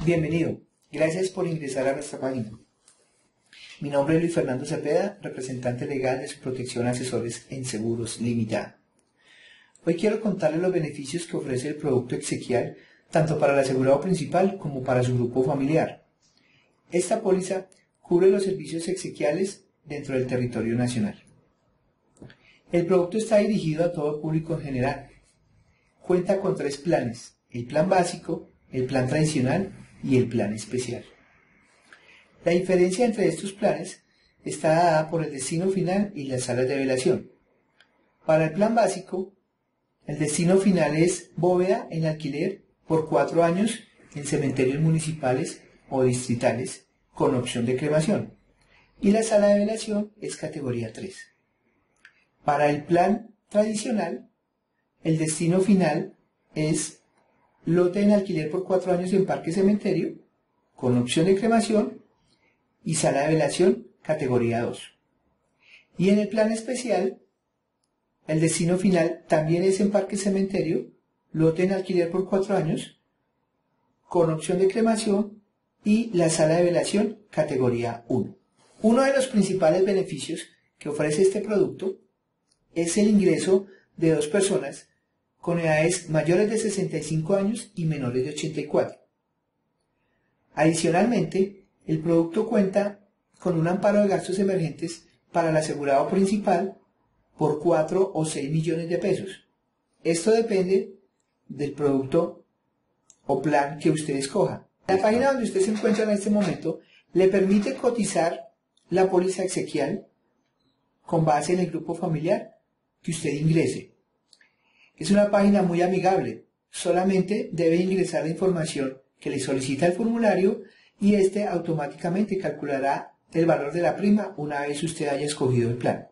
Bienvenido, gracias por ingresar a nuestra página. Mi nombre es Luis Fernando Cepeda, representante legal de Subprotección Asesores en Seguros Limitada. Hoy quiero contarles los beneficios que ofrece el producto exequial tanto para el asegurado principal como para su grupo familiar. Esta póliza cubre los servicios exequiales dentro del territorio nacional. El producto está dirigido a todo público en general. Cuenta con 3 planes: el plan básico, el plan tradicional y el plan especial. La diferencia entre estos planes está dada por el destino final y las salas de velación. Para el plan básico, el destino final es bóveda en alquiler por 4 años en cementerios municipales o distritales con opción de cremación, y la sala de velación es categoría 3. Para el plan tradicional, el destino final es lote en alquiler por 4 años en parque cementerio, con opción de cremación y sala de velación categoría 2. Y en el plan especial, el destino final también es en parque cementerio, lote en alquiler por 4 años, con opción de cremación y la sala de velación categoría 1. Uno de los principales beneficios que ofrece este producto es el ingreso de 2 personas con edades mayores de 65 años y menores de 84. Adicionalmente, el producto cuenta con un amparo de gastos emergentes para el asegurado principal por 4 o 6 millones de pesos. Esto depende del producto o plan que usted escoja. La página donde usted se encuentra en este momento le permite cotizar la póliza exequial con base en el grupo familiar que usted ingrese. Es una página muy amigable, solamente debe ingresar la información que le solicita el formulario y este automáticamente calculará el valor de la prima una vez usted haya escogido el plan.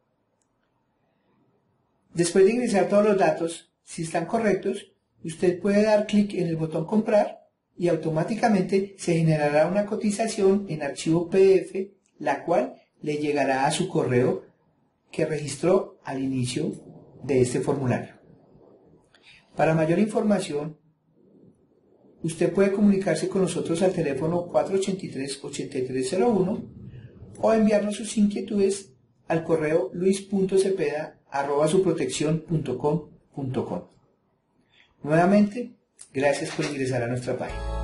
Después de ingresar todos los datos, si están correctos, usted puede dar clic en el botón comprar y automáticamente se generará una cotización en archivo PDF, la cual le llegará a su correo que registró al inicio de este formulario. Para mayor información, usted puede comunicarse con nosotros al teléfono 483-8301 o enviarnos sus inquietudes al correo luis.cepeda@subproteccion.com.co. Nuevamente, gracias por ingresar a nuestra página.